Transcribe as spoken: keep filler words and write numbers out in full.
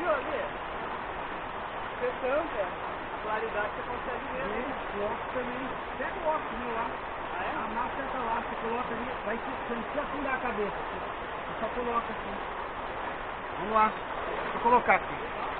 viu ali? Você tampa, claridade você consegue ver, né? O óculos também. Pega o óculos meu lá. Ah, é? A máscara tá lá, você coloca ali, vai, você não precisa afundar a cabeça. Você só coloca assim. Vamos lá, vou colocar aqui.